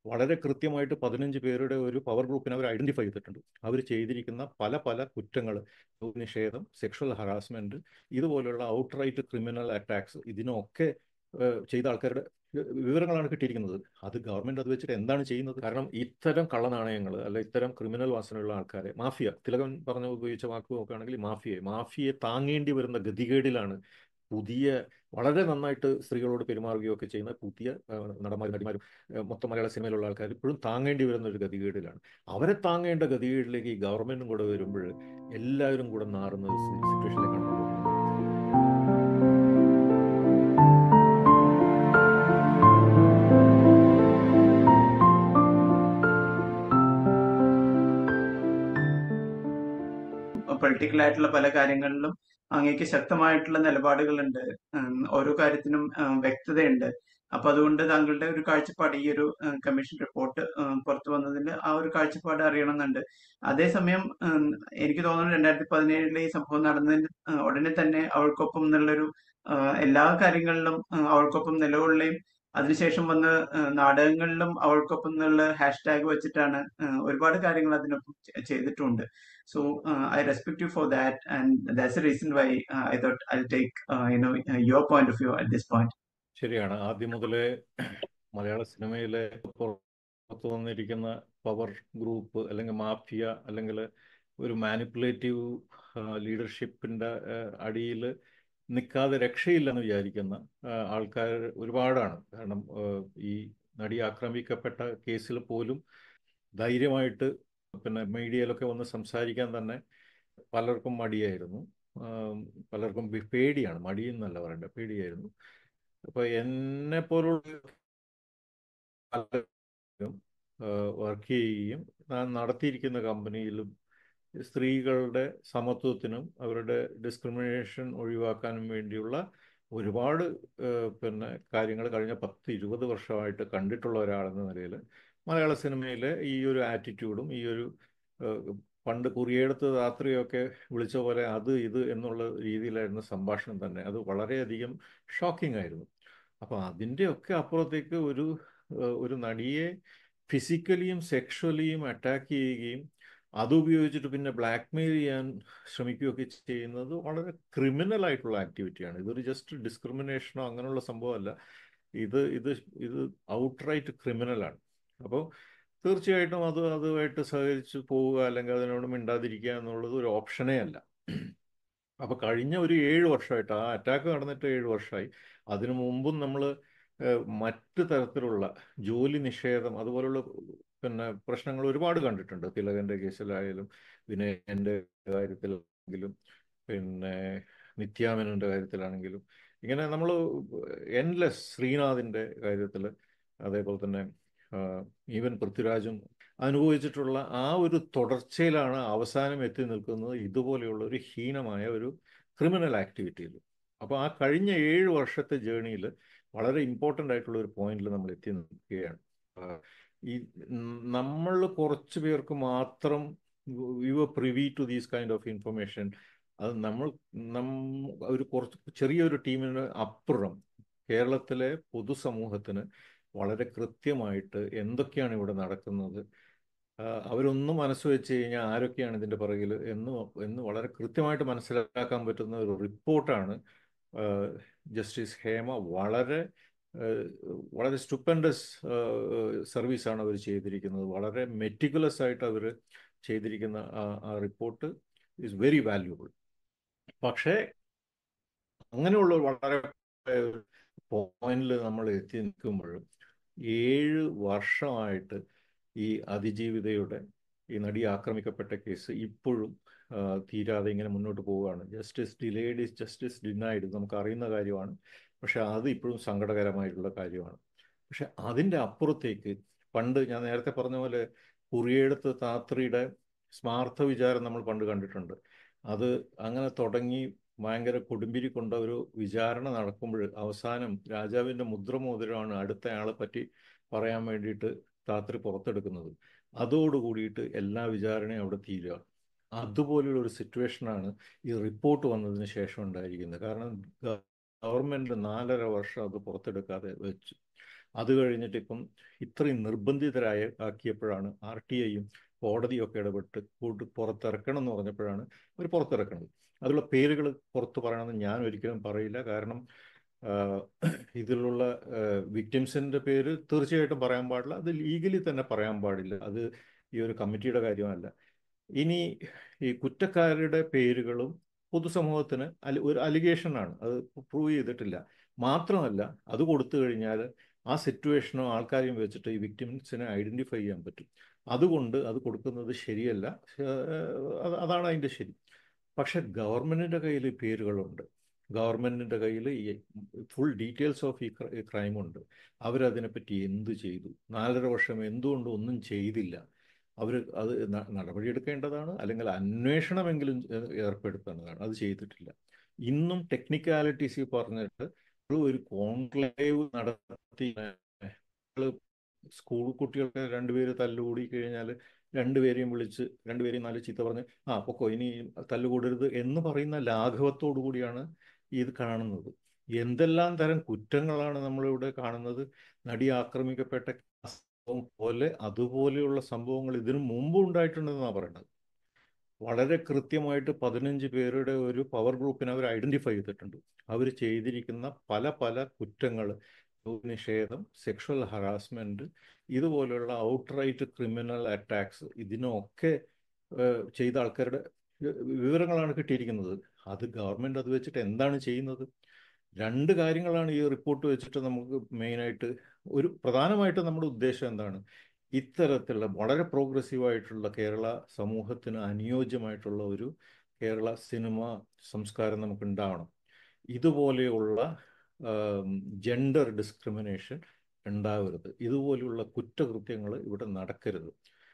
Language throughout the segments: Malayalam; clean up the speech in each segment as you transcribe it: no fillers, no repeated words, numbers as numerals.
വളരെ കൃത്യമായിട്ട് 15 പേരുടെ ഒരു പവർ ഗ്രൂപ്പിനെ അവർ ഐഡന്റിഫൈ ചെയ്തിട്ടുണ്ട്. അവർ ചെയ്തിരിക്കുന്ന പല പല കുറ്റങ്ങൾ, നിഷേധം, സെക്ഷൽ ഹറാസ്മെന്റ്, ഇതുപോലുള്ള ഔട്ട്റൈറ്റ് ക്രിമിനൽ അറ്റാക്സ്, ഇതിനൊക്കെ ചെയ്ത ആൾക്കാരുടെ വിവരങ്ങളാണ് കിട്ടിയിരിക്കുന്നത്. അത് ഗവൺമെന്റ് അത് വെച്ചിട്ട് എന്താണ് ചെയ്യുന്നത്? കാരണം ഇത്തരം കള്ളനാണയങ്ങൾ അല്ല ഇത്തരം ക്രിമിനൽ വാസനയുള്ള ആൾക്കാരെ, മാഫിയ, തിലകൻ പറഞ്ഞു ഉപയോഗിച്ച വാക്ക് നോക്കുകയാണെങ്കിൽ മാഫിയയെ താങ്ങേണ്ടി വരുന്ന ഗതികേടിലാണ് പുതിയ, വളരെ നന്നായിട്ട് സ്ത്രീകളോട് പെരുമാറുകയൊക്കെ ചെയ്യുന്ന പുതിയ നടന്മാരും നടിമാരും മൊത്തം മലയാള സിനിമയിലുള്ള ആൾക്കാർ ഇപ്പോഴും താങ്ങേണ്ടി വരുന്ന ഒരു ഗതികേടിലാണ്. അവരെ താങ്ങേണ്ട ഗതികേടിലേക്ക് ഈ ഗവൺമെന്റും കൂടെ വരുമ്പോൾ എല്ലാവരും കൂടെ നാറുന്ന സിറ്റുവേഷനിലേക്കാണ് നമ്മൾ പോകുന്നത്. പൊളിറ്റിക്കൽ ആയിട്ടുള്ള പല കാര്യങ്ങളിലും അങ്ങേക്ക് ശക്തമായിട്ടുള്ള നിലപാടുകളുണ്ട്. ഓരോ കാര്യത്തിനും വ്യക്തതയുണ്ട്. അപ്പൊ അതുകൊണ്ട് താങ്കളുടെ ഒരു കാഴ്ചപ്പാട്, ഈ ഒരു കമ്മീഷൻ റിപ്പോർട്ട് പുറത്തു വന്നതിൽ ആ ഒരു കാഴ്ചപ്പാട് അറിയണമെന്നുണ്ട്. അതേസമയം എനിക്ക് തോന്നുന്നു 2017 ഈ സംഭവം നടന്നതിന് ഉടനെ തന്നെ അവൾക്കൊപ്പം എന്നുള്ളൊരു എല്ലാ കാര്യങ്ങളിലും അവൾക്കൊപ്പം നിലകൊള്ളുകയും അതിനുശേഷം വന്ന നാടകങ്ങളിലും അവൾക്കൊപ്പം എന്നുള്ള ഹാഷ്ടാഗ് വെച്ചിട്ടാണ് ഒരുപാട് കാര്യങ്ങൾ അതിനൊപ്പം ചെയ്തിട്ടുണ്ട്. So I respect you for that, and that's the reason why I thought I'll take your point of view at this point. ശരിയാണ്. ആദ്യം മുതലേ മലയാള സിനിമയിലെ പുറത്തു വന്നിരിക്കുന്ന പവർ ഗ്രൂപ്പ് അല്ലെങ്കിൽ മാഫിയ അല്ലെങ്കിൽ ഒരു മാനിപ്പുലേറ്റീവ് ലീഡർഷിപ്പിൻ്റെ അടിയിൽ നിൽക്കാതെ രക്ഷയില്ലെന്ന് വിചാരിക്കുന്ന ആൾക്കാർ ഒരുപാടാണ്. കാരണം ഈ നടി ആക്രമിക്കപ്പെട്ട കേസിൽ പോലും ധൈര്യമായിട്ട് പിന്നെ മീഡിയയിലൊക്കെ വന്ന് സംസാരിക്കാൻ തന്നെ പലർക്കും മടിയായിരുന്നു. പലർക്കും പേടിയാണ്, മടിയെന്നല്ല പറയണ്ട, പേടിയായിരുന്നു. അപ്പോൾ എന്നെ പോലുള്ള വർക്ക് ചെയ്യുകയും ഞാൻ നടത്തിയിരിക്കുന്ന കമ്പനിയിലും സ്ത്രീകളുടെ സമത്വത്തിനും അവരുടെ ഡിസ്ക്രിമിനേഷൻ ഒഴിവാക്കാനും വേണ്ടിയുള്ള ഒരുപാട് പിന്നെ കാര്യങ്ങൾ കഴിഞ്ഞ 10-20 വർഷമായിട്ട് കണ്ടിട്ടുള്ള ഒരാളെന്ന നിലയിൽ മലയാള സിനിമയിലെ ഈ ഒരു ആറ്റിറ്റ്യൂഡും ഈ ഒരു പണ്ട് കുറിയെടുത്ത് രാത്രിയൊക്കെ വിളിച്ച പോലെ അത് ഇത് എന്നുള്ള രീതിയിലായിരുന്ന സംഭാഷണം തന്നെ അത് വളരെയധികം ഷോക്കിംഗ് ആയിരുന്നു. അപ്പോൾ അതിൻ്റെയൊക്കെ അപ്പുറത്തേക്ക് ഒരു നടിയെ ഫിസിക്കലിയും സെക്ഷുവലിയും അറ്റാക്ക് ചെയ്യുകയും അതുപയോഗിച്ചിട്ട് പിന്നെ ബ്ലാക്ക്മെയിൽ ചെയ്യാൻ ശ്രമിക്കുകയൊക്കെ ചെയ്യുന്നത് വളരെ ക്രിമിനൽ ആയിട്ടുള്ള ആക്ടിവിറ്റിയാണ്. ഇതൊരു ജസ്റ്റ് ഡിസ്ക്രിമിനേഷനോ അങ്ങനെയുള്ള സംഭവമല്ല. ഇത് ഇത് ഇത് ഔട്ട്റൈറ്റ് ക്രിമിനലാണ്. അപ്പോൾ തീർച്ചയായിട്ടും അതുമായിട്ട് സഹകരിച്ച് പോവുക അല്ലെങ്കിൽ അതിനോട് മിണ്ടാതിരിക്കുക എന്നുള്ളത് ഒരു ഓപ്ഷനേ അല്ല. അപ്പോൾ കഴിഞ്ഞ ഒരു 7 വർഷമായിട്ട്, ആ അറ്റാക്ക് നടന്നിട്ട് 7 വർഷമായി. അതിനു മുമ്പും നമ്മൾ മറ്റ് തരത്തിലുള്ള ജോലി നിഷേധം അതുപോലുള്ള പിന്നെ പ്രശ്നങ്ങൾ ഒരുപാട് കണ്ടിട്ടുണ്ട്. തിലകൻ്റെ കേസിലായാലും വിനയൻ്റെ കാര്യത്തിലാണെങ്കിലും പിന്നെ നിത്യാമേനോൻ്റെ കാര്യത്തിലാണെങ്കിലും ഇങ്ങനെ നമ്മൾ എൻലെസ്, ശ്രീനാഥിൻ്റെ കാര്യത്തിൽ, അതേപോലെ തന്നെ ഈവൻ പൃഥ്വിരാജും അനുഭവിച്ചിട്ടുള്ള ആ ഒരു തുടർച്ചയിലാണ് അവസാനം എത്തി നിൽക്കുന്നത് ഇതുപോലെയുള്ള ഒരു ഹീനമായ ഒരു ക്രിമിനൽ ആക്ടിവിറ്റിയിൽ. അപ്പോൾ ആ കഴിഞ്ഞ 7 വർഷത്തെ ജേണിയിൽ വളരെ ഇമ്പോർട്ടൻ്റ് ആയിട്ടുള്ള ഒരു പോയിന്റിൽ നമ്മൾ എത്തി നിൽക്കുകയാണ്. ഈ നമ്മൾ കുറച്ച് പേർക്ക് മാത്രം we were privy to these kind of information. അത് ഒരു കുറച്ച് ചെറിയൊരു ടീമിന് അപ്പുറം കേരളത്തിലെ പൊതുസമൂഹത്തിന് വളരെ കൃത്യമായിട്ട് എന്തൊക്കെയാണ് ഇവിടെ നടക്കുന്നത്, അവരൊന്നും മനസ്സ് വെച്ച് കഴിഞ്ഞാൽ ആരൊക്കെയാണ് ഇതിൻ്റെ പിറകിൽ എന്ന് വളരെ കൃത്യമായിട്ട് മനസ്സിലാക്കാൻ പറ്റുന്ന ഒരു റിപ്പോർട്ടാണ് ജസ്റ്റിസ് ഹേമ വളരെ വളരെ സ്റ്റുപ്പൻഡസ് സർവീസാണ് അവർ ചെയ്തിരിക്കുന്നത്. വളരെ മെറ്റിക്കുലസ് ആയിട്ട് അവർ ചെയ്തിരിക്കുന്ന ആ റിപ്പോർട്ട് ഈസ് വെരി വാല്യുബിൾ. പക്ഷേ അങ്ങനെയുള്ള വളരെ പോയിന്റിൽ നമ്മൾ എത്തി നിൽക്കുമ്പോഴും 7 വർഷമായിട്ട് ഈ അതിജീവിതയുടെ, ഈ നടി ആക്രമിക്കപ്പെട്ട കേസ് ഇപ്പോഴും തീരാതെ ഇങ്ങനെ മുന്നോട്ട് പോവുകയാണ്. Justice delayed is justice denied, നമുക്ക് അറിയുന്ന കാര്യമാണ്. പക്ഷെ അത് ഇപ്പോഴും സങ്കടകരമായിട്ടുള്ള കാര്യമാണ്. പക്ഷെ അതിൻ്റെ അപ്പുറത്തേക്ക് പണ്ട് ഞാൻ നേരത്തെ പറഞ്ഞ പോലെ കുറിയെടുത്ത് താത്രിയുടെ സ്മാർത്ഥ വിചാരം നമ്മൾ പണ്ട് കണ്ടിട്ടുണ്ട്. അത് അങ്ങനെ തുടങ്ങി ഭയങ്കര കൊടുമ്പിരി കൊണ്ട ഒരു വിചാരണ നടക്കുമ്പോൾ അവസാനം രാജാവിൻ്റെ മുദ്രമോതിരമാണ് അടുത്തയാളെ പറ്റി പറയാൻ വേണ്ടിയിട്ട് താത്രി പുറത്തെടുക്കുന്നത്. അതോടുകൂടിയിട്ട് എല്ലാ വിചാരണയും അവിടെ തീരുക. അതുപോലുള്ള ഒരു സിറ്റുവേഷനാണ് ഈ റിപ്പോർട്ട് വന്നതിന് ശേഷം ഉണ്ടായിരിക്കുന്നത്. കാരണം ഗവൺമെൻറ് 4.5 വർഷം അത് പുറത്തെടുക്കാതെ വെച്ചു. അത് കഴിഞ്ഞിട്ട് ഇപ്പം ഇത്രയും ആക്കിയപ്പോഴാണ് RTIയും കോടതിയൊക്കെ ഇടപെട്ട് പുറത്തിറക്കണം എന്ന് പറഞ്ഞപ്പോഴാണ് അവർ പുറത്തിറക്കുന്നത്. അതിലുള്ള പേരുകൾ പുറത്ത് പറയണമെന്ന് ഞാൻ ഒരിക്കലും പറയില്ല. കാരണം ആഹ്, ഇതിലുള്ള വിക്ടിംസിൻ്റെ പേര് തീർച്ചയായിട്ടും പറയാൻ പാടില്ല. അത് ലീഗലി തന്നെ പറയാൻ പാടില്ല. അത് ഈ ഒരു കമ്മിറ്റിയുടെ കാര്യമല്ല. ഇനി ഈ കുറ്റക്കാരുടെ പേരുകളും പൊതുസമൂഹത്തിന് ഒരു അലിഗേഷനാണ്, അത് പ്രൂവ് ചെയ്തിട്ടില്ല. മാത്രമല്ല, അത് കൊടുത്തു കഴിഞ്ഞാൽ ആ സിറ്റുവേഷനോ ആൾക്കാരെയും വെച്ചിട്ട് ഈ വിക്ടിംസിനെ ഐഡൻറ്റിഫൈ ചെയ്യാൻ പറ്റും. അതുകൊണ്ട് അത് കൊടുക്കുന്നത് ശരിയല്ല. അതാണ് അതിൻ്റെ ശരി. പക്ഷെ ഗവൺമെൻറ്റിൻ്റെ കയ്യിൽ ഈ പേരുകളുണ്ട്. ഗവൺമെൻറ്റിൻ്റെ കയ്യിൽ ഈ ഫുൾ ഡീറ്റെയിൽസ് ഓഫ് ഈ ക്രൈമുണ്ട്. അവരതിനെപ്പറ്റി എന്ത് ചെയ്തു, 4.5 വർഷം എന്തുകൊണ്ട് ഒന്നും ചെയ്തില്ല, അവർ അത് നടപടിയെടുക്കേണ്ടതാണ്, അല്ലെങ്കിൽ അന്വേഷണമെങ്കിലും ഏർപ്പെടുത്തേണ്ടതാണ്. അത് ചെയ്തിട്ടില്ല. ഇന്നും ടെക്നിക്കാലിറ്റീസ് പറഞ്ഞിട്ട് ഒരു കോൺക്ലേവ് നടത്തി സ്കൂൾ കുട്ടികൾക്ക് രണ്ടുപേര് തല്ലുകൂടി കഴിഞ്ഞാൽ രണ്ടുപേരെയും വിളിച്ച് രണ്ടുപേരെയും നല്ല ചീത്ത പറഞ്ഞ് പൊക്കോ ഇനി തല്ലുകൂടരുത് എന്ന് പറയുന്ന ലാഘവത്തോടു കൂടിയാണ് ഇത് കാണുന്നത്. എന്തെല്ലാം തരം കുറ്റങ്ങളാണ് നമ്മളിവിടെ കാണുന്നത്. നടി ആക്രമിക്കപ്പെട്ട സംഭവം പോലെ അതുപോലെയുള്ള സംഭവങ്ങൾ ഇതിനു മുമ്പ് ഉണ്ടായിട്ടുണ്ടെന്നാണ് പറയുന്നത്. വളരെ കൃത്യമായിട്ട് 15 പേരുടെ ഒരു പവർ ഗ്രൂപ്പിനെ അവർ ഐഡന്റിഫൈ ചെയ്തിട്ടുണ്ട്. അവർ ചെയ്തിരിക്കുന്ന പല പല കുറ്റങ്ങൾ, നിഷേധം, സെക്ഷൽ ഹറാസ്മെന്റ്, ഇതുപോലെയുള്ള ഔട്ട്റൈറ്റ് ക്രിമിനൽ അറ്റാക്സ്, ഇതിനൊക്കെ ചെയ്ത ആൾക്കാരുടെ വിവരങ്ങളാണ് കിട്ടിയിരിക്കുന്നത്. അത് ഗവൺമെന്റ് അത് വെച്ചിട്ട് എന്താണ് ചെയ്യുന്നത്? രണ്ട് കാര്യങ്ങളാണ് ഈ റിപ്പോർട്ട് വെച്ചിട്ട് നമുക്ക് മെയിനായിട്ട് പ്രധാനമായിട്ട് നമ്മുടെ ഉദ്ദേശം എന്താണ്? ഇത്തരത്തിലുള്ള വളരെ പ്രോഗ്രസീവായിട്ടുള്ള കേരള സമൂഹത്തിന് അനുയോജ്യമായിട്ടുള്ള ഒരു കേരള സിനിമ സംസ്കാരം നമുക്ക് ഉണ്ടാവണം. ഇതുപോലെയുള്ള ജെൻഡർ ഡിസ്ക്രിമിനേഷൻ ഉണ്ടാവരുത്. ഇതുപോലെയുള്ള കുറ്റകൃത്യങ്ങൾ ഇവിടെ നടക്കരുത്.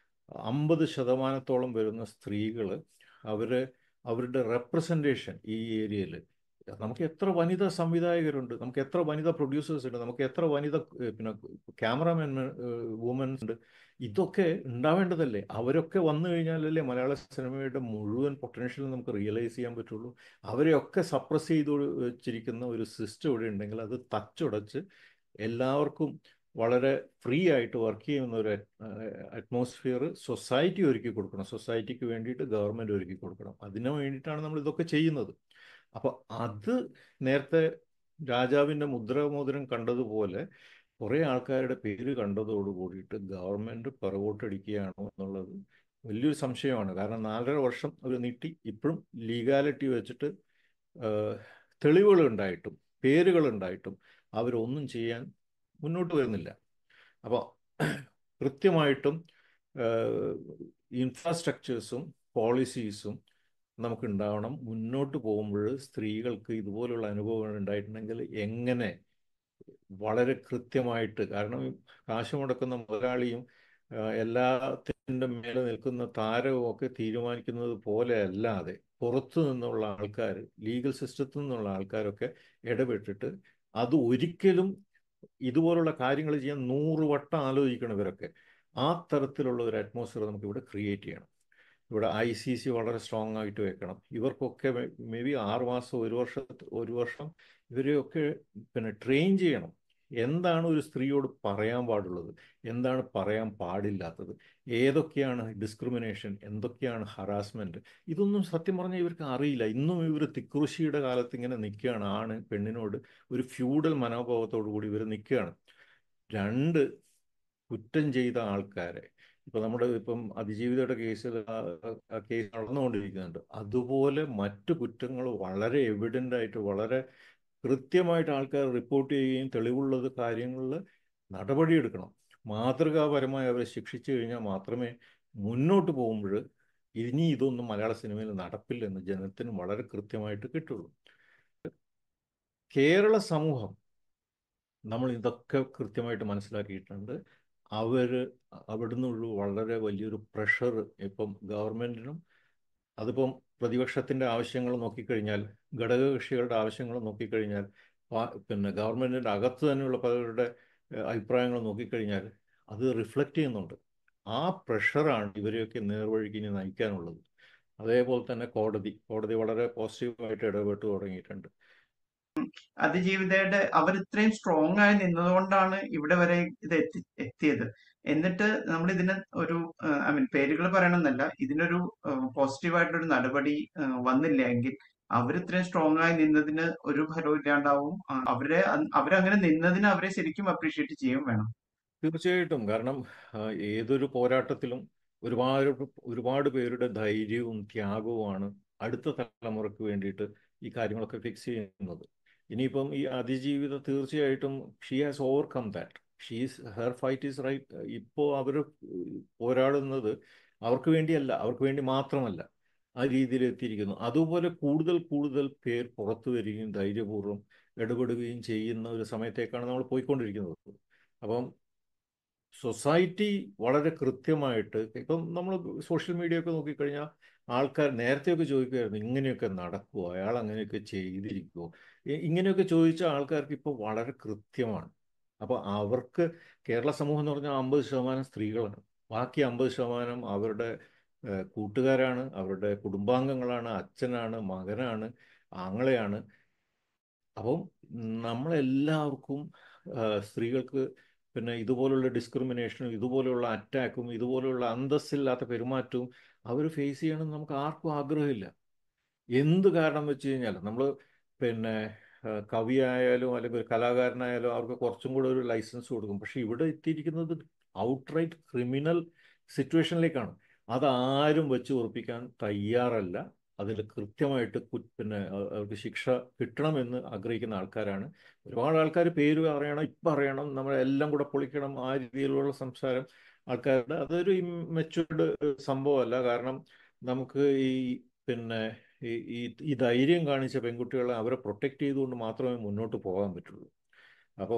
50% വരുന്ന സ്ത്രീകൾ അവരുടെ റെപ്രസെൻറ്റേഷൻ ഈ ഏരിയയിൽ, നമുക്ക് എത്ര വനിതാ സംവിധായകരുണ്ട്, നമുക്ക് എത്ര വനിതാ പ്രൊഡ്യൂസേഴ്സ് ഉണ്ട്, നമുക്ക് എത്ര വനിതാ പിന്നെ ക്യാമറാമാൻ വുമൻസ് ഉണ്ട്. ഇതൊക്കെ ഉണ്ടാവേണ്ടതല്ലേ? അവരൊക്കെ വന്നു കഴിഞ്ഞാലല്ലേ മലയാള സിനിമയുടെ മുഴുവൻ പൊട്ടൻഷ്യൽ നമുക്ക് റിയലൈസ് ചെയ്യാൻ പറ്റുള്ളൂ. അവരെയൊക്കെ സപ്രസ് ചെയ്ത് വെച്ചിരിക്കുന്ന ഒരു സിസ്റ്റം ഇവിടെ ഉണ്ടെങ്കിൽ അത് തച്ചുടച്ച് എല്ലാവർക്കും വളരെ ഫ്രീ ആയിട്ട് വർക്ക് ചെയ്യുന്ന ഒരു അറ്റ്മോസ്ഫിയർ സൊസൈറ്റി ഒരുക്കി കൊടുക്കണം. സൊസൈറ്റിക്ക് വേണ്ടിയിട്ട് ഗവൺമെൻറ് ഒരുക്കി കൊടുക്കണം. അതിനു വേണ്ടിയിട്ടാണ് നമ്മൾ ഇതൊക്കെ ചെയ്യുന്നത്. അപ്പോൾ അത് നേരത്തെ രാജാവിൻ്റെ മുദ്രമോതിരം കണ്ടതുപോലെ കുറേ ആൾക്കാരുടെ പേര് കണ്ടതോട് കൂടിയിട്ട് ഗവൺമെൻറ് പിറകോട്ടടിക്കുകയാണോ എന്നുള്ളത് വലിയൊരു സംശയമാണ്. കാരണം 4.5 വർഷം അവർ നീട്ടി. ഇപ്പോഴും ലീഗാലിറ്റി വെച്ചിട്ട് തെളിവുകൾ ഉണ്ടായിട്ടും പേരുകൾ ഉണ്ടായിട്ടും അവരൊന്നും ചെയ്യാൻ മുന്നോട്ട് വരുന്നില്ല. അപ്പോൾ കൃത്യമായിട്ടും ഇൻഫ്രാസ്ട്രക്ചേഴ്സും പോളിസീസും നമുക്കുണ്ടാവണം. മുന്നോട്ട് പോകുമ്പോൾ സ്ത്രീകൾക്ക് ഇതുപോലുള്ള അനുഭവങ്ങൾ ഉണ്ടായിട്ടുണ്ടെങ്കിൽ എങ്ങനെ വളരെ കൃത്യമായിട്ട്, കാരണം കാശ് മുടക്കുന്ന മുതലാളിയും എല്ലാത്തിൻ്റെ മേലെ നിൽക്കുന്ന താരവും ഒക്കെ തീരുമാനിക്കുന്നത് പോലെ അല്ലാതെ പുറത്തു നിന്നുള്ള ആൾക്കാർ, ലീഗൽ സിസ്റ്റത്തിൽ നിന്നുള്ള ആൾക്കാരൊക്കെ ഇടപെട്ടിട്ട് അത് ഒരിക്കലും ഇതുപോലുള്ള കാര്യങ്ങൾ ചെയ്യാൻ 100 വട്ടം ആലോചിക്കണം ഇവരൊക്കെ. ആ തരത്തിലുള്ള ഒരു അറ്റ്മോസ്ഫിയർ നമുക്കിവിടെ ക്രിയേറ്റ് ചെയ്യണം. ഇവിടെ ICC വളരെ സ്ട്രോങ് ആയിട്ട് വെക്കണം. ഇവർക്കൊക്കെ മേ ബി 6 മാസം, ഒരു വർഷം ഇവരെയൊക്കെ പിന്നെ ട്രെയിൻ ചെയ്യണം. എന്താണ് ഒരു സ്ത്രീയോട് പറയാൻ പാടുള്ളത്, എന്താണ് പറയാൻ പാടില്ലാത്തത്, ഏതൊക്കെയാണ് ഡിസ്ക്രിമിനേഷൻ, എന്തൊക്കെയാണ് ഹറാസ്മെൻറ്റ്, ഇതൊന്നും സത്യം പറഞ്ഞാൽ ഇവർക്ക് അറിയില്ല. ഇന്നും ഇവർ തിക്കുറിശിയുടെ കാലത്ത് ഇങ്ങനെ നിൽക്കുകയാണ്. ആണ് പെണ്ണിനോട് ഒരു ഫ്യൂഡൽ മനോഭാവത്തോടു കൂടി ഇവർ നിൽക്കുകയാണ്. രണ്ട് കുറ്റം ചെയ്ത ആൾക്കാരെ, ഇപ്പം അതിജീവിതയുടെ കേസിൽ ആ കേസ് നടന്നുകൊണ്ടിരിക്കുന്നുണ്ട്. അതുപോലെ മറ്റു കുറ്റങ്ങൾ വളരെ എവിഡൻ്റ് ആയിട്ട് വളരെ കൃത്യമായിട്ട് ആൾക്കാർ റിപ്പോർട്ട് ചെയ്യുകയും തെളിവുള്ളത് കാര്യങ്ങളിൽ നടപടിയെടുക്കണം. മാതൃകാപരമായി അവരെ ശിക്ഷിച്ചു കഴിഞ്ഞാൽ മാത്രമേ മുന്നോട്ട് പോകുമ്പോൾ ഇനി ഇതൊന്നും മലയാള സിനിമയിൽ നടപ്പില്ലെന്ന് ജനത്തിന് വളരെ കൃത്യമായിട്ട് കിട്ടുള്ളൂ. കേരള സമൂഹം നമ്മൾ ഇതൊക്കെ കൃത്യമായിട്ട് മനസ്സിലാക്കിയിട്ടുണ്ട്. അവർ അവിടുന്നുള്ള വളരെ വലിയൊരു പ്രഷർ ഇപ്പം ഗവൺമെൻറ്റിനും, അതിപ്പം പ്രതിപക്ഷത്തിൻ്റെ ആവശ്യങ്ങൾ നോക്കിക്കഴിഞ്ഞാൽ, ഘടകകക്ഷികളുടെ ആവശ്യങ്ങൾ നോക്കിക്കഴിഞ്ഞാൽ, പിന്നെ ഗവൺമെൻറ്റിൻ്റെ അകത്ത് തന്നെയുള്ള പലരുടെ അഭിപ്രായങ്ങൾ നോക്കിക്കഴിഞ്ഞാൽ അത് റിഫ്ലക്റ്റ് ചെയ്യുന്നുണ്ട്. ആ പ്രഷറാണ് ഇവരെയൊക്കെ നേർവഴിക്ക് ഇനി നയിക്കാനുള്ളത്. അതേപോലെ തന്നെ കോടതി വളരെ പോസിറ്റീവായിട്ട് ഇടപെട്ട് തുടങ്ങിയിട്ടുണ്ട്. അതിജീവിതയുടെ അവർ ഇത്രയും സ്ട്രോങ് ആയി നിന്നതുകൊണ്ടാണ് ഇവിടെ വരെ ഇത് എത്തിയത്. എന്നിട്ട് നമ്മൾ ഇതിന് ഒരു ഐ മീൻ പേരുകൾ പറയണമെന്നല്ല, ഇതിനൊരു പോസിറ്റീവായിട്ടുള്ള ഒരു നടപടി വന്നില്ല എങ്കിൽ അവർ ഇത്രയും സ്ട്രോങ് ആയി നിന്നതിന് ഒരു ഫലവും ഇല്ലാണ്ടാവും. അവരങ്ങനെ നിന്നതിന് അവരെ ശരിക്കും അപ്രീഷിയേറ്റ് ചെയ്യും വേണം. തീർച്ചയായിട്ടും. കാരണം ഏതൊരു പോരാട്ടത്തിലും ഒരുപാട് ഒരുപാട് പേരുടെ ധൈര്യവും ത്യാഗവുമാണ് അടുത്ത തലമുറയ്ക്ക് വേണ്ടിയിട്ട് ഈ കാര്യങ്ങളൊക്കെ ഫിക്സ് ചെയ്യുന്നത്. ഇനിയിപ്പം ഈ അതിജീവിത തീർച്ചയായിട്ടും she has overcome that. Her fight is right. ഇപ്പോൾ അവർ പോരാടുന്നത് അവർക്ക് വേണ്ടിയല്ല, അവർക്ക് വേണ്ടി മാത്രമല്ല, ആ രീതിയിൽ എത്തിയിരിക്കുന്നു. അതുപോലെ കൂടുതൽ കൂടുതൽ പേർ പുറത്തു വരികയും ധൈര്യപൂർവ്വം ഇടപെടുകയും ചെയ്യുന്ന ഒരു സമയത്തേക്കാണ് നമ്മൾ പോയിക്കൊണ്ടിരിക്കുന്നത്. അപ്പം സൊസൈറ്റി വളരെ കൃത്യമായിട്ട് ഇപ്പം നമ്മൾ സോഷ്യൽ മീഡിയ ഒക്കെ നോക്കിക്കഴിഞ്ഞാൽ ആൾക്കാർ നേരത്തെയൊക്കെ ചോദിക്കുമായിരുന്നു, ഇങ്ങനെയൊക്കെ നടക്കുമോ, അയാൾ അങ്ങനെയൊക്കെ ചെയ്തിരിക്കുമോ, ഇങ്ങനെയൊക്കെ ചോദിച്ച ആൾക്കാർക്ക് ഇപ്പോൾ വളരെ കൃത്യമാണ്. അപ്പോൾ അവർക്ക് കേരള സമൂഹം എന്ന് പറഞ്ഞാൽ 50% സ്ത്രീകളാണ്. ബാക്കി 50% അവരുടെ കൂട്ടുകാരാണ്, അവരുടെ കുടുംബാംഗങ്ങളാണ്, അച്ഛനാണ്, മകനാണ്, ആങ്ങളെയാണ്. അപ്പം നമ്മളെല്ലാവർക്കും സ്ത്രീകൾക്ക് പിന്നെ ഇതുപോലുള്ള ഡിസ്ക്രിമിനേഷനും ഇതുപോലുള്ള അറ്റാക്കും ഇതുപോലുള്ള അന്തസ്സില്ലാത്ത പെരുമാറ്റവും അവർ ഫേസ് ചെയ്യണമെന്ന് നമുക്ക് ആർക്കും ആഗ്രഹമില്ല. എന്ത് കാരണം വെച്ച് കഴിഞ്ഞാൽ നമ്മൾ പിന്നെ കവിയായാലും അല്ലെങ്കിൽ ഒരു കലാകാരനായാലും അവർക്ക് കുറച്ചും കൂടെ ഒരു ലൈസൻസ് കൊടുക്കും. പക്ഷെ ഇവിടെ എത്തിയിരിക്കുന്നത് ഔട്ട്റൈറ്റ് ക്രിമിനൽ സിറ്റുവേഷനിലേക്കാണ്. അതാരും വെച്ച് ഉറപ്പിക്കാൻ തയ്യാറല്ല. അതിൽ കൃത്യമായിട്ട് പിന്നെ അവർക്ക് ശിക്ഷ കിട്ടണമെന്ന് ആഗ്രഹിക്കുന്ന ആൾക്കാരാണ്. ഒരുപാട് ആൾക്കാർ പേര് അറിയണം, ഇപ്പം അറിയണം, നമ്മളെല്ലാം കൂടെ പൊളിക്കണം, ആ രീതിയിലുള്ള സംസാരം ആൾക്കാരുടെ അതൊരു ഇമ്മെച്യൂർഡ് സംഭവമല്ല. കാരണം നമുക്ക് പിന്നെ ഈ ഈ ഈ ധൈര്യം കാണിച്ച പെൺകുട്ടികളെ അവരെ പ്രൊട്ടക്റ്റ് ചെയ്തുകൊണ്ട് മാത്രമേ മുന്നോട്ട് പോകാൻ പറ്റുള്ളൂ. അപ്പോൾ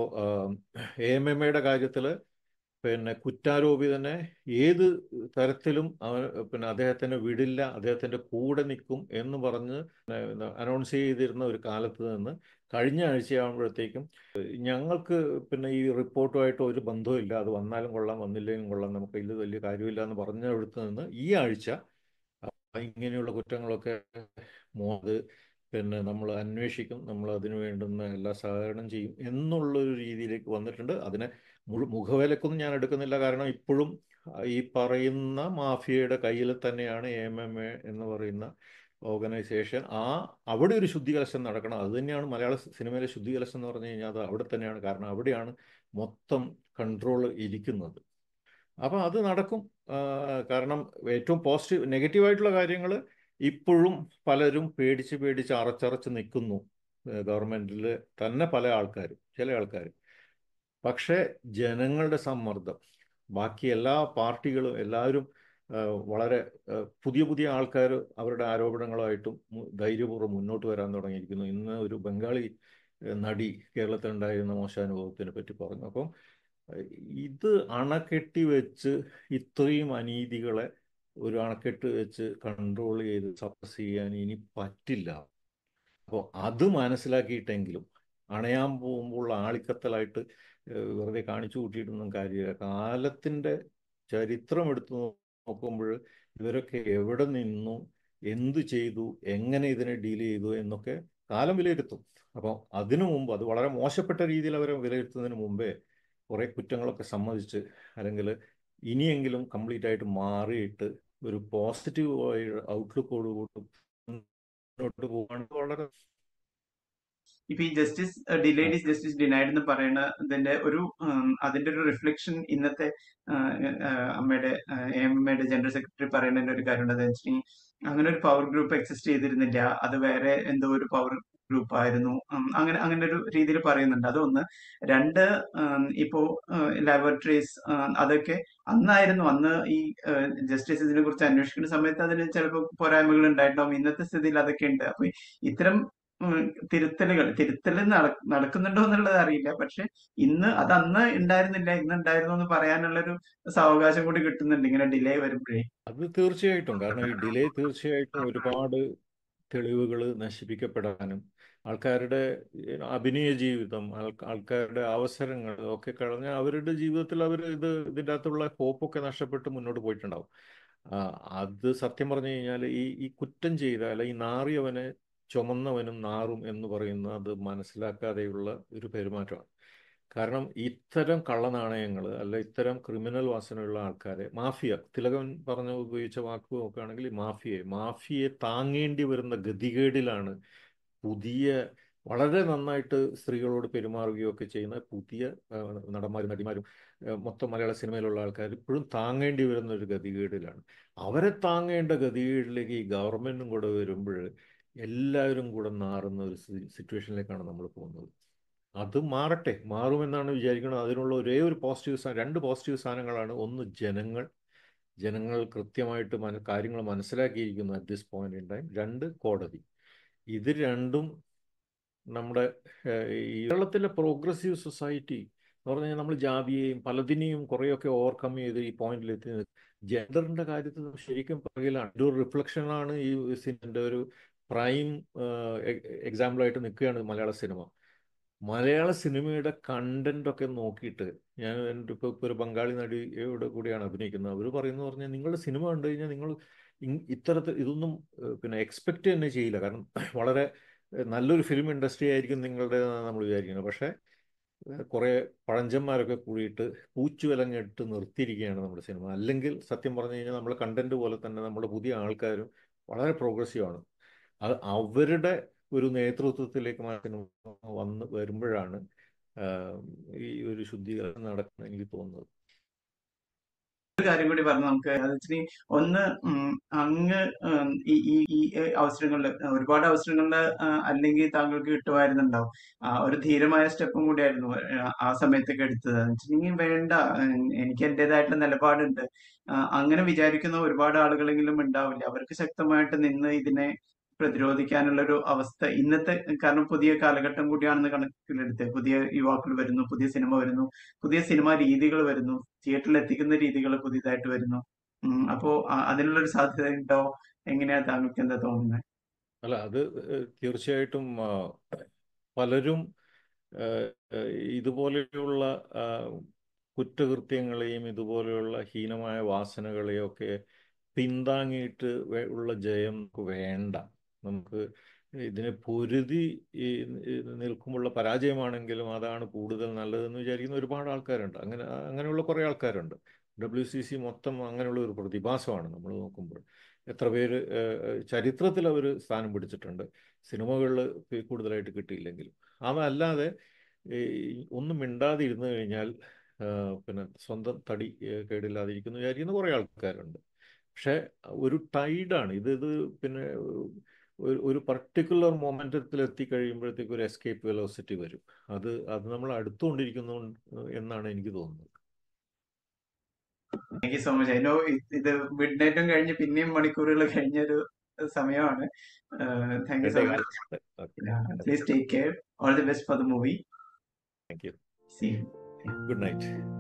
AMMയുടെ കാര്യത്തിൽ പിന്നെ കുറ്റാരോപിതനെ ഏത് തരത്തിലും പിന്നെ അദ്ദേഹത്തിനെ വിടില്ല, അദ്ദേഹത്തിൻ്റെ കൂടെ നിൽക്കും എന്ന് പറഞ്ഞ് അനൗൺസ് ചെയ്തിരുന്ന ഒരു കാലത്ത് നിന്ന് കഴിഞ്ഞ ആഴ്ചയാകുമ്പോഴത്തേക്കും ഞങ്ങൾക്ക് പിന്നെ ഈ റിപ്പോർട്ടുമായിട്ട് ഒരു ബന്ധവുമില്ല, അത് വന്നാലും കൊള്ളാം വന്നില്ലെങ്കിലും കൊള്ളാം, നമുക്ക് ഇത് വലിയ കാര്യമില്ല എന്ന് പറഞ്ഞെടുത്ത് നിന്ന് ഈ ആഴ്ച ഇങ്ങനെയുള്ള കുറ്റങ്ങളൊക്കെ അത് പിന്നെ നമ്മൾ അന്വേഷിക്കും, നമ്മൾ അതിനു വേണ്ടുന്ന എല്ലാ സഹകരണം ചെയ്യും എന്നുള്ളൊരു രീതിയിലേക്ക് വന്നിട്ടുണ്ട്. അതിനെ മുഖവിലക്കൊന്നും ഞാൻ എടുക്കുന്നില്ല. കാരണം ഇപ്പോഴും ഈ പറയുന്ന മാഫിയയുടെ കയ്യിൽ തന്നെയാണ് AMMA എന്ന് പറയുന്ന ഓർഗനൈസേഷൻ. അവിടെ ഒരു ശുദ്ധികലശം നടക്കണം. അത് തന്നെയാണ് മലയാള സിനിമയിലെ ശുദ്ധികലശം എന്ന് പറഞ്ഞു കഴിഞ്ഞാൽ അത് അവിടെ തന്നെയാണ്. കാരണം അവിടെയാണ് മൊത്തം കൺട്രോൾ ഇരിക്കുന്നത്. അപ്പം അത് നടക്കും. കാരണം ഏറ്റവും നെഗറ്റീവായിട്ടുള്ള കാര്യങ്ങൾ ഇപ്പോഴും പലരും പേടിച്ച് പേടിച്ച് അറച്ചറച്ച് നിൽക്കുന്നു. ഗവൺമെൻറ്റിൽ തന്നെ ചില ആൾക്കാർ. പക്ഷേ ജനങ്ങളുടെ സമ്മർദ്ദം, ബാക്കി എല്ലാ പാർട്ടികളും എല്ലാവരും വളരെ പുതിയ പുതിയ ആൾക്കാർ അവരുടെ ആരോപണങ്ങളുമായിട്ടും ധൈര്യപൂർവ്വം മുന്നോട്ട് വരാൻ തുടങ്ങിയിരിക്കുന്നു. ഇന്ന് ഒരു ബംഗാളി നടി കേരളത്തിലുണ്ടായിരുന്ന മോശാനുഭവത്തിനെ പറ്റി പറഞ്ഞു. അപ്പം ഇത് അണക്കെട്ടി വെച്ച് ഇത്രയും അനീതികളെ ഒരു അണക്കെട്ട് വെച്ച് കൺട്രോൾ ചെയ്ത് സപ്രസ് ചെയ്യാൻ ഇനി പറ്റില്ല. അപ്പോൾ അത് മനസ്സിലാക്കിയിട്ടെങ്കിലും അണയാൻ പോകുമ്പോൾ ആളിക്കത്തലായിട്ട് വെറുതെ കാണിച്ചു കൂട്ടിയിട്ടൊന്നും കാര്യമില്ല. കാലത്തിൻ്റെ ചരിത്രം എടുത്തു നോക്കുമ്പോൾ ഇവരൊക്കെ എവിടെ നിന്നു, എന്തു ചെയ്തു, എങ്ങനെ ഇതിനെ ഡീൽ ചെയ്തു എന്നൊക്കെ കാലം വിലയിരുത്തും. അപ്പോൾ അതിനു മുമ്പ് അത് വളരെ മോശപ്പെട്ട രീതിയിൽ അവരെ വിലയിരുത്തുന്നതിന് മുമ്പേ കുറേ കുറ്റങ്ങളൊക്കെ സമ്മതിച്ച് അല്ലെങ്കിൽ ഇനിയെങ്കിലും കംപ്ലീറ്റ് ആയിട്ട് മാറിയിട്ട് ഒരു പോസിറ്റീവ് ഔട്ട്ലുക്കോടുകൂടി മുന്നോട്ട് പോകാൻ വളരെ ഇപ്പൊ ഈ justice delayed is justice denied എന്ന് പറയുന്ന അതിന്റെ ഒരു റിഫ്ലക്ഷൻ ഇന്നത്തെ അമ്മയുടെ AMMയുടെ ജനറൽ സെക്രട്ടറി പറയുന്നതിന്റെ ഒരു കാര്യം എന്താണെന്ന് വെച്ചിട്ടുണ്ടെങ്കിൽ, അങ്ങനെ ഒരു പവർ ഗ്രൂപ്പ് എക്സിസ്റ്റ് ചെയ്തിരുന്നില്ല, അത് വേറെ എന്തോ ഒരു പവർ ഗ്രൂപ്പ് ആയിരുന്നു. അങ്ങനെ അങ്ങനെ ഒരു രീതിയിൽ പറയുന്നുണ്ട്. അതൊന്ന്. രണ്ട്, ഇപ്പോ ലാബോറട്ടറീസ് അതൊക്കെ അന്ന് ഈ ജസ്റ്റിസ് ഇതിനെ കുറിച്ച് അന്വേഷിക്കുന്ന സമയത്ത് അതിന് ചിലപ്പോൾ പോരായ്മകൾ ഉണ്ടായിട്ടുണ്ടാവും. ഇന്നത്തെ സ്ഥിതിയിൽ അതൊക്കെ ഉണ്ട്. അപ്പൊ ഇത്തരം തിരുത്തൽ നടക്കുന്നുണ്ടോ എന്നുള്ളത് അറിയില്ല. പക്ഷെ അത് അന്ന് ഉണ്ടായിരുന്നില്ല, ഇന്ന് ഉണ്ടായിരുന്നു എന്ന് പറയാനുള്ള ഒരു സാവകാശം കൂടി കിട്ടുന്നുണ്ട് ഇങ്ങനെ ഡിലേ വരുമ്പോഴേ. അത് തീർച്ചയായിട്ടും. കാരണം ഈ ഡിലേ തീർച്ചയായിട്ടും ഒരുപാട് തെളിവുകൾ നശിപ്പിക്കപ്പെടാനും ആൾക്കാരുടെ അഭിനയ ജീവിതം, ആൾക്കാരുടെ അവസരങ്ങൾ ഒക്കെ കളഞ്ഞ് അവരുടെ ജീവിതത്തിൽ ഇതിൻ്റെ അകത്തുള്ള ഹോപ്പൊക്കെ നഷ്ടപ്പെട്ട് മുന്നോട്ട് പോയിട്ടുണ്ടാവും. അത് സത്യം പറഞ്ഞു കഴിഞ്ഞാൽ ഈ കുറ്റം ചെയ്ത അല്ല ഈ നാറിയവനെ ചുമന്നവനും നാറും എന്ന് പറയുന്ന അത് മനസ്സിലാക്കാതെയുള്ള ഒരു പെരുമാറ്റമാണ്. കാരണം ഇത്തരം കള്ളനാണയങ്ങൾ അല്ല ഇത്തരം ക്രിമിനൽ വാസനയുള്ള ആൾക്കാരെ മാഫിയ തിലകൻ പറഞ്ഞു ഉപയോഗിച്ച വാക്ക് നോക്കുകയാണെങ്കിൽ മാഫിയയെ താങ്ങേണ്ടി വരുന്ന ഗതികേടിലാണ് പുതിയ വളരെ നന്നായിട്ട് സ്ത്രീകളോട് പെരുമാറുകയൊക്കെ ചെയ്യുന്ന പുതിയ നടന്മാരും നടിമാരും മൊത്തം മലയാള സിനിമയിലുള്ള ആൾക്കാർ ഇപ്പോഴും താങ്ങേണ്ടി വരുന്ന ഒരു ഗതികേടിലാണ്. അവരെ താങ്ങേണ്ട ഗതികേടിലേക്ക് ഈ ഗവൺമെൻറ്റും കൂടെ വരുമ്പോൾ എല്ലാവരും കൂടെ നാറുന്ന ഒരു സിറ്റുവേഷനിലേക്കാണ് നമ്മൾ പോകുന്നത്. അത് മാറട്ടെ, മാറുമെന്നാണ് വിചാരിക്കുന്നത്. അതിനുള്ള ഒരേ ഒരു രണ്ട് പോസിറ്റീവ് സാധനങ്ങളാണ്. ഒന്ന്, ജനങ്ങൾ കൃത്യമായിട്ട് കാര്യങ്ങൾ മനസ്സിലാക്കിയിരിക്കുന്നു at this point in time. രണ്ട്, കോടതി. ഇത് രണ്ടും നമ്മുടെ ഈ കേരളത്തിലെ പ്രോഗ്രസീവ് സൊസൈറ്റി എന്ന് പറഞ്ഞു കഴിഞ്ഞാൽ നമ്മൾ ജാതിയെയും പലതിനെയും കുറേയൊക്കെ ഓവർകം ചെയ്ത് ഈ പോയിന്റിലെത്തി. ജെൻഡറിൻ്റെ കാര്യത്തിൽ ശരിക്കും പുറകിലാണ്. ഒരു റിഫ്ലക്ഷനാണ് ഈ സിനിമൻ്റെ ഒരു പ്രൈം എക്സാമ്പിളായിട്ട് നിൽക്കുകയാണ് മലയാള സിനിമയുടെ കണ്ടന്റ് ഒക്കെ നോക്കിയിട്ട് ഞാൻ എൻ്റെ ഇപ്പോൾ ഒരു ബംഗാളി നടിയുടെ കൂടിയാണ് അഭിനയിക്കുന്നത്. അവർ പറഞ്ഞാൽ നിങ്ങളുടെ സിനിമ കണ്ടു കഴിഞ്ഞാൽ നിങ്ങൾ ഇത്തരത്തിൽ ഇതൊന്നും പിന്നെ എക്സ്പെക്റ്റ് തന്നെ ചെയ്യില്ല. കാരണം വളരെ നല്ലൊരു ഫിലിം ഇൻഡസ്ട്രി ആയിരിക്കും നിങ്ങളുടെ നമ്മൾ വിചാരിക്കുന്നത്. പക്ഷേ കുറേ പഴഞ്ചന്മാരൊക്കെ കൂടിയിട്ട് പൂച്ചുവിലങ്ങിട്ട് നിർത്തിയിരിക്കുകയാണ് നമ്മുടെ സിനിമ. അല്ലെങ്കിൽ സത്യം പറഞ്ഞു കഴിഞ്ഞാൽ നമ്മുടെ കണ്ടന്റ് പോലെ തന്നെ നമ്മുടെ പുതിയ ആൾക്കാരും വളരെ പ്രോഗ്രസീവാണ്. അത് അവരുടെ ഒരു നേതൃത്വത്തിലേക്ക് സിനിമ വന്ന് വരുമ്പോഴാണ് ഈ ഒരു ശുദ്ധീകരണം നടക്കുന്നത് എനിക്ക് തോന്നുന്നത്. ഒരു കാര്യം കൂടി പറഞ്ഞു നമുക്ക് അത് വെച്ചാൽ ഒന്ന് അങ്ങ് ഈ ഈ ഈ അവസരങ്ങളിൽ ഒരുപാട് അവസരങ്ങളിൽ അല്ലെങ്കിൽ താങ്കൾക്ക് കിട്ടുമായിരുന്നുണ്ടാവും. ഒരു ധീരമായ സ്റ്റെപ്പും കൂടിയായിരുന്നു ആ സമയത്തൊക്കെ എടുത്തത്. വെച്ചിട്ടുണ്ടെങ്കിൽ വേണ്ട, എനിക്ക് എന്റേതായിട്ടുള്ള നിലപാടുണ്ട്, അങ്ങനെ വിചാരിക്കുന്ന ഒരുപാട് ആളുകളെങ്കിലും ഉണ്ടാവില്ല. അവർക്ക് ശക്തമായിട്ട് നിന്ന് ഇതിനെ പ്രതിരോധിക്കാനുള്ള ഒരു അവസ്ഥ ഇന്നത്തെ, കാരണം പുതിയ കാലഘട്ടം കൂടിയാണെന്ന് കണക്കിലെടുത്ത് പുതിയ യുവാക്കൾ വരുന്നു, പുതിയ സിനിമ വരുന്നു, പുതിയ സിനിമാ രീതികൾ വരുന്നു, തിയേറ്ററിൽ എത്തിക്കുന്ന രീതികൾ പുതിയതായിട്ട് വരുന്നു. അപ്പോ അതിനുള്ളൊരു സാധ്യത ഉണ്ടോ? എങ്ങനെയാ താങ്കൾക്ക് എന്താ തോന്നുന്നത്? അല്ല, അത് തീർച്ചയായിട്ടും പലരും ഇതുപോലെയുള്ള കുറ്റകൃത്യങ്ങളെയും ഇതുപോലെയുള്ള ഹീനമായ വാസനകളെയും ഒക്കെ പിന്താങ്ങിയിട്ട് ഉള്ള ജയം നമുക്ക് വേണ്ട. നമുക്ക് ഇതിനെ പൊരുതി നിൽക്കുമ്പോഴുള്ള പരാജയമാണെങ്കിലും അതാണ് കൂടുതൽ നല്ലതെന്ന് വിചാരിക്കുന്ന ഒരുപാട് ആൾക്കാരുണ്ട്. അങ്ങനെയുള്ള കുറേ ആൾക്കാരുണ്ട്. WCC മൊത്തം അങ്ങനെയുള്ള ഒരു പ്രതിഭാസമാണ് നമ്മൾ നോക്കുമ്പോൾ. എത്ര പേര് ചരിത്രത്തിൽ അവർ സ്ഥാനം പിടിച്ചിട്ടുണ്ട്, സിനിമകളിൽ കൂടുതലായിട്ട് കിട്ടിയില്ലെങ്കിലും. അതല്ലാതെ ഒന്നും മിണ്ടാതെ ഇരുന്നു കഴിഞ്ഞാൽ പിന്നെ സ്വന്തം തടി കേടില്ലാതിരിക്കുന്നു വിചാരിക്കുന്ന കുറേ ആൾക്കാരുണ്ട്. പക്ഷേ ഒരു ടൈഡാണ് ഇത് പിന്നെ ഒരു പർട്ടിക്കുലർ മൊമെന്റത്തിൽ എത്തിക്കഴിയുമ്പോഴത്തേക്ക് ഒരു എസ്കേപ്പ് വെലോസിറ്റി വരും. അത് നമ്മൾ അടുത്തുകൊണ്ടിരിക്കുന്നു എന്നാണ് എനിക്ക് തോന്നുന്നത്. Thank you so much. I know ഇത് മിഡ് നൈറ്റും കഴിഞ്ഞ് പിന്നെയും മണിക്കൂറുകൾ കഴിഞ്ഞൊരു സമയമാണ്. Thank you so much. Please take care. All the best for the movie. Thank you. See you. Good night.